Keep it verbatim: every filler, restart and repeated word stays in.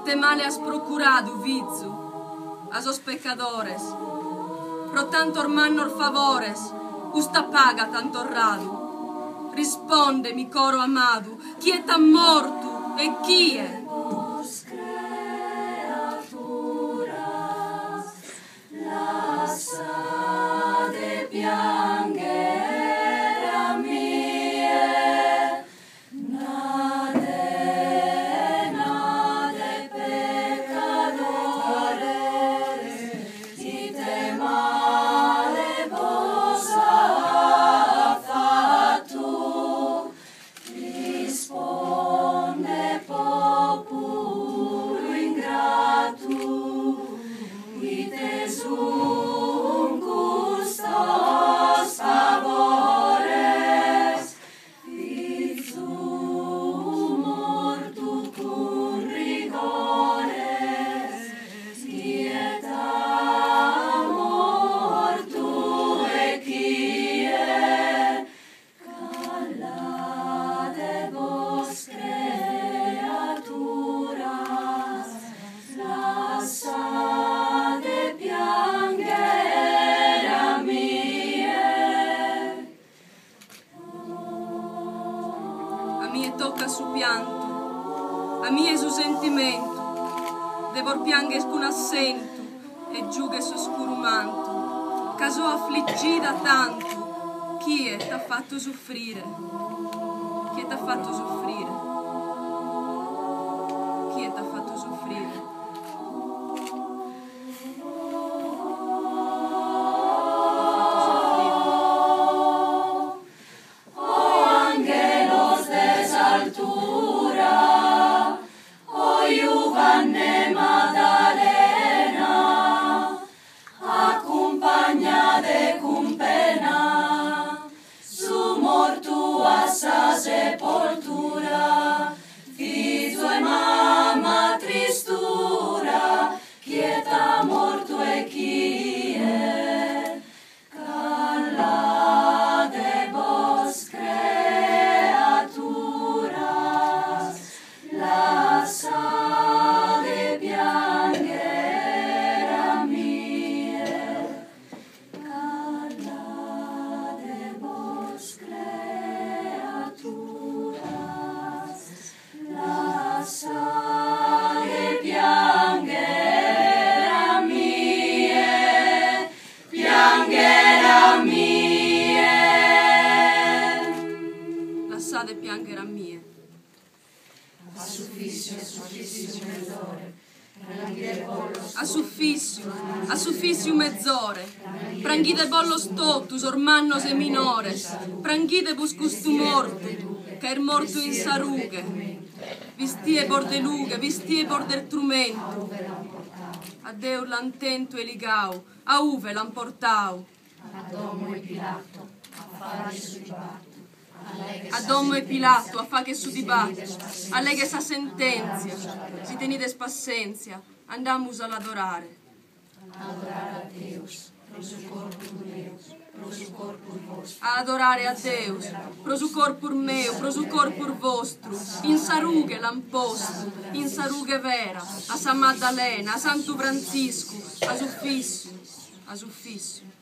te male has procurado, vizu, a esos pecadores. Pro tanto mannor favores, usta paga tanto radu. Risponde, mi coro amado, chi è tan morto e chi è? Lasciate piangere a mie, nade, nade peccadores, chi te male posa fatto, risponde popolo ingrato, qui te sum custos favores, vizum mortu cum rigores, dieta mortu equie, callate vos creaturas, lasciate piangere a mie. A mie tocca su pianto, a mie su sentimento, devor pianges con assento e giughe su scuro manto, caso affliggida tanto, chi è t'ha fatto soffrire? Chi t'ha fatto soffrire? Chi è t'ha fatto soffrire? Oh angelos desaltura, oh Giovanne Maddalena, accompagnate con pena, su mortu a sa sepoltura, figlio e mamma tristura, quieta mortu e chi è, callate vos creaturas, lasciate piangere a mie, callate vos creaturas, lasciate piangere a mie, piangere a mie. Lasciate piangere a mie. A suffissio, a suffissio mezz'ore, pranghide bollos, A suffissio, a suffissio mezz'ore, pranghide bollos totus, ormannos e minores, pranghide buscus tu mortu, che er morto in sarughe, vistie bordelughe, vistie border trumento, a Deur l'antento e ligau, a uve l'han portau, a domo e Pilato, a fare su dibatto, a Domo e Pilato, a fa che su dibatto, a lei che sa sentenzia, si tenide spassenzia, andamus all'adorare. adorare a Deus, pro su corpus meus, pro su corpus vostro, A adorare a Deus, pro su corpur meu, pro su corpur vostru, in sarughe l'han posto, in sarughe vera, a San Maddalena, a Santu Francisco, a Suffissio, a Suffissio.